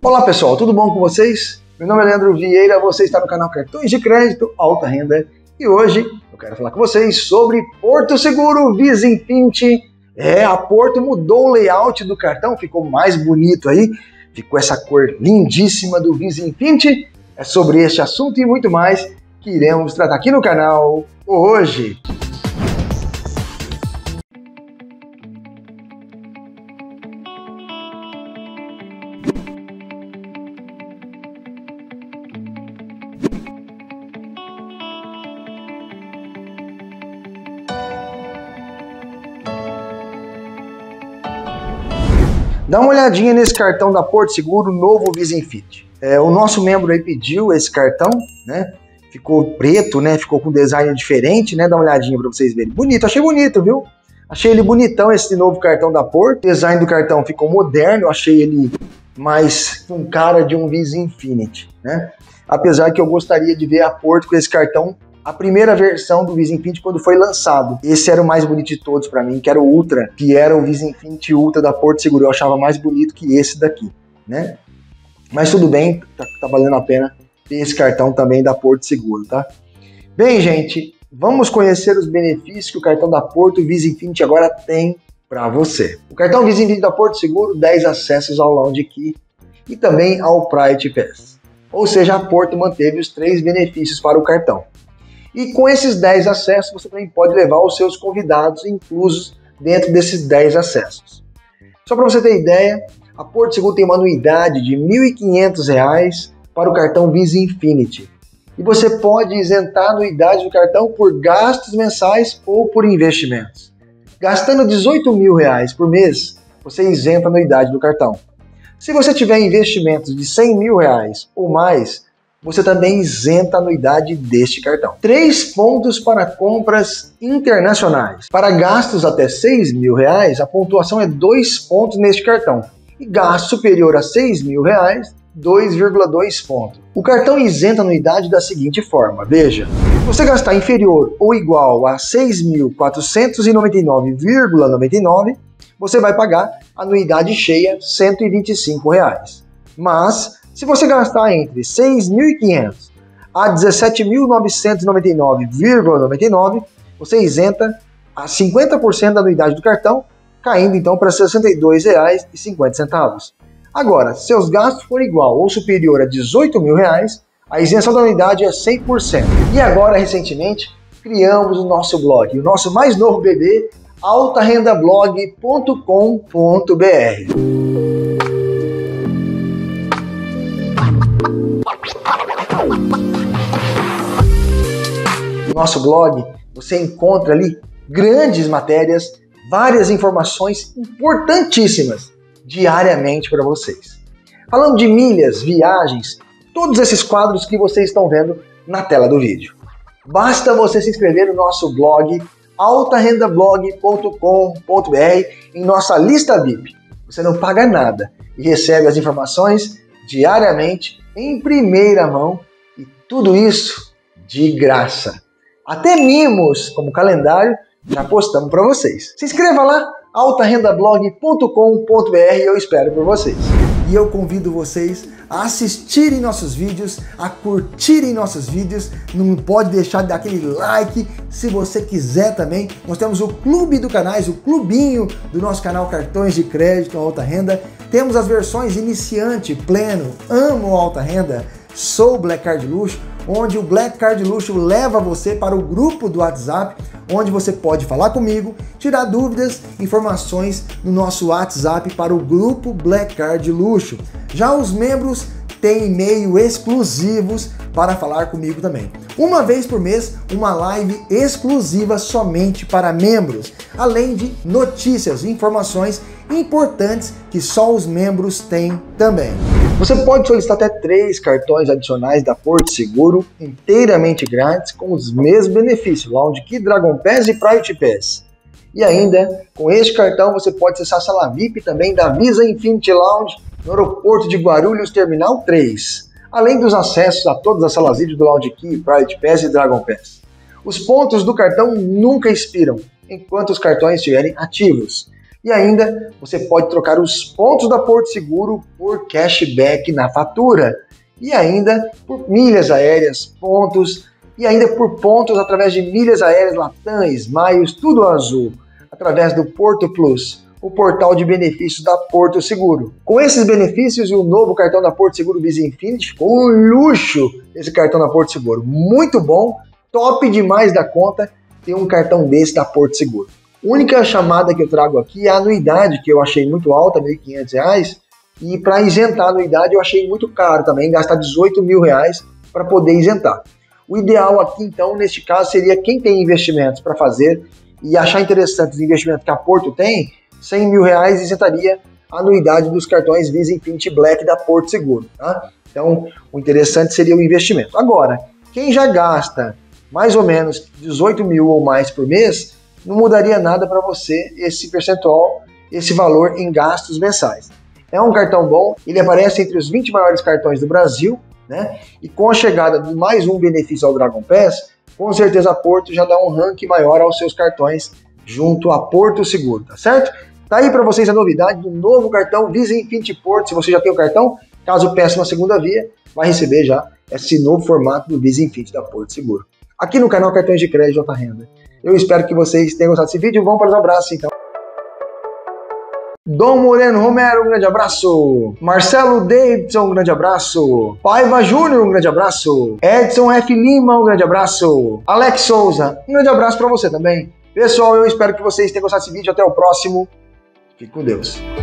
Olá pessoal, tudo bom com vocês? Meu nome é Leandro Vieira, você está no canal Cartões de Crédito Alta Renda e hoje eu quero falar com vocês sobre Porto Seguro Visa Infinity. A Porto mudou o layout do cartão, ficou mais bonito aí, ficou essa cor lindíssima do Visa Infinity. É sobre este assunto e muito mais que iremos tratar aqui no canal hoje. Dá uma olhadinha nesse cartão da Porto Seguro, novo Visa Infinity. O nosso membro aí pediu esse cartão, né? Ficou preto, né? Ficou com design diferente, né? Dá uma olhadinha para vocês verem. Bonito, achei bonito, viu? Achei ele bonitão, esse novo cartão da Porto. O design do cartão ficou moderno, achei ele mais com cara de um Visa Infinity, né? Apesar que eu gostaria de ver a Porto com esse cartão, a primeira versão do Visa Infinity quando foi lançado. Esse era o mais bonito de todos para mim, que era o Ultra, que era o Visa Infinity Ultra da Porto Seguro. Eu achava mais bonito que esse daqui, né? Mas tudo bem, tá valendo a pena ter esse cartão também da Porto Seguro, tá? Bem, gente, vamos conhecer os benefícios que o cartão da Porto Visa Infinity agora tem para você. O cartão Visa Infinity da Porto Seguro, 10 acessos ao Lounge Key e também ao Private Pass. Ou seja, a Porto manteve os 3 benefícios para o cartão. E com esses 10 acessos, você também pode levar os seus convidados inclusos dentro desses 10 acessos. Só para você ter ideia, a Porto Seguro tem uma anuidade de R$ 1.500 para o cartão Visa Infinity. E você pode isentar a anuidade do cartão por gastos mensais ou por investimentos. Gastando R$ 18.000 por mês, você isenta a anuidade do cartão. Se você tiver investimentos de R$ 100.000 ou mais, você também isenta a anuidade deste cartão. 3 pontos para compras internacionais. Para gastos até R$ 6.000, a pontuação é 2 pontos neste cartão. E gasto superior a R$ 6.000, 2,2 pontos. O cartão isenta a anuidade da seguinte forma, veja. Se você gastar inferior ou igual a R$ 6.499,99, você vai pagar anuidade cheia R$ 125. Mas se você gastar entre R$ 6.500 a R$ 17.999,99, você isenta a 50% da anuidade do cartão, caindo então para R$ 62,50. Agora, se seus gastos forem igual ou superior a R$ 18.000, a isenção da anuidade é 100%. E agora, recentemente, criamos o nosso blog, o nosso mais novo bebê, altarendablog.com.br. No nosso blog, você encontra ali grandes matérias, várias informações importantíssimas diariamente para vocês. Falando de milhas, viagens, todos esses quadros que vocês estão vendo na tela do vídeo. Basta você se inscrever no nosso blog, altarendablog.com.br, em nossa lista VIP. Você não paga nada e recebe as informações diariamente, em primeira mão, e tudo isso de graça. Até mimos, como calendário, já postamos para vocês. Se inscreva lá, altarendablog.com.br, eu espero por vocês. E eu convido vocês a assistirem nossos vídeos, a curtirem nossos vídeos, não pode deixar de dar aquele like, se você quiser também. Nós temos o clube do canais, o clubinho do nosso canal Cartões de Crédito Alta Renda. Temos as versões iniciante, pleno, amo alta renda, sou Black Card Luxo, onde o Black Card Luxo leva você para o grupo do WhatsApp, onde você pode falar comigo, tirar dúvidas, informações no nosso WhatsApp para o grupo Black Card Luxo. Já os membros têm e-mail exclusivos para falar comigo também. Uma vez por mês, uma live exclusiva somente para membros, além de notícias e informações importantes que só os membros têm também. Você pode solicitar até 3 cartões adicionais da Porto Seguro, inteiramente grátis, com os mesmos benefícios, Lounge Key, Dragon Pass e Private Pass. E ainda, com este cartão, você pode acessar a sala VIP também da Visa Infinity Lounge no aeroporto de Guarulhos, Terminal 3, além dos acessos a todas as salas VIP do Lounge Key, Private Pass e Dragon Pass. Os pontos do cartão nunca expiram, enquanto os cartões estiverem ativos. E ainda você pode trocar os pontos da Porto Seguro por cashback na fatura. E ainda por milhas aéreas, pontos, e ainda por pontos através de milhas aéreas Latam, Smiles, tudo azul, através do Porto Plus, o portal de benefícios da Porto Seguro. Com esses benefícios e o novo cartão da Porto Seguro Visa Infinity, ficou um luxo esse cartão da Porto Seguro. Muito bom, top demais da conta ter um cartão desse da Porto Seguro. A única chamada que eu trago aqui é a anuidade, que eu achei muito alta, R$ 1.500, e para isentar a anuidade eu achei muito caro também, gastar R$18 mil para poder isentar. O ideal aqui, então, neste caso, seria quem tem investimentos para fazer e achar interessante os investimentos que a Porto tem, R$100 mil isentaria a anuidade dos cartões Visa Infinity Black da Porto Seguro. Tá? Então, o interessante seria o investimento. Agora, quem já gasta mais ou menos 18 mil ou mais por mês, não mudaria nada para você esse percentual, esse valor em gastos mensais. É um cartão bom, ele aparece entre os 20 maiores cartões do Brasil, né? E com a chegada de mais um benefício ao Dragon Pass, com certeza a Porto já dá um ranking maior aos seus cartões junto a Porto Seguro, tá certo? Tá aí para vocês a novidade do novo cartão Visa Infinity Porto. Se você já tem o cartão, caso peça uma segunda via, vai receber já esse novo formato do Visa Infinity da Porto Seguro. Aqui no canal Cartões de Crédito de Alta Renda. Eu espero que vocês tenham gostado desse vídeo. Vamos para os abraços, então. Dom Moreno Romero, um grande abraço. Marcelo Davidson, um grande abraço. Paiva Júnior, um grande abraço. Edson F. Lima, um grande abraço. Alex Souza, um grande abraço para você também. Pessoal, eu espero que vocês tenham gostado desse vídeo. Até o próximo. Fique com Deus.